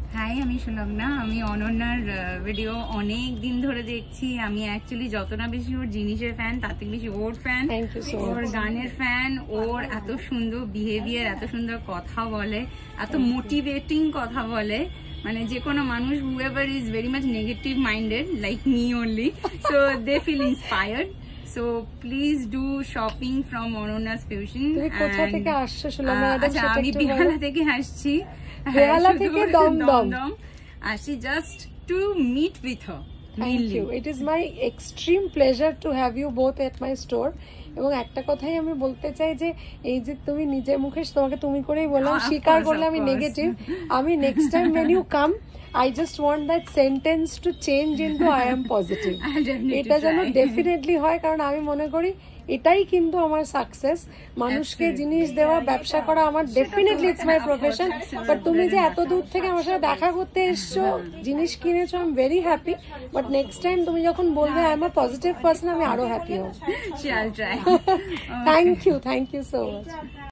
High, আমি সুলগ্না। আমি অনন্যার ভিডিও অনেক দিন ধরে দেখছি। আমি অ্যাকচুয়ালি যত না বেশি ওর জিনিসের ফ্যান, তার থেকে বেশি ওর ফ্যান, ওর গানের ফ্যান। ওর এত সুন্দর বিহেভিয়ার, এত সুন্দর কথা বলে, এত মোটিভেটিং কথা বলে, মানে যে কোনো মানুষ whoever is very much negative minded like me only, so they feel inspired. So please do shopping from Ononna's Fusion. তুমি কোথা থেকে আসছো সুলগ্না? আচ্ছা, আমি বেহালা থেকে আসছি। বেহালা থেকে দমদম। আসি just to meet with her. Thank you. It is my extreme pleasure to have you both at my store. এবং একটা কথাই আমি বলতে চাই যে এই যে তুমি নিজের মুখে তোমাকে তুমি করেই বললাম, স্বীকার করলে আমি নেগেটিভ। আমি next time when you come, I just want that sentence to change into I am positive. এটা যেন ডেফিনেটলি হয়, কারণ আমি মনে করি এটাই কিন্তু আমার সাকসেস। মানুষকে জিনিস দেওয়া, ব্যবসা করা আমার definitely it's my profession. But তুমি যে এত দূর থেকে আমার সাথে দেখা করতে এসছো, জিনিস কিনেছো, I am very happy. But next time তুমি যখন বলবে I am a positive person, আমি আরো হ্যাপি হব। Shall try. Thank you so much.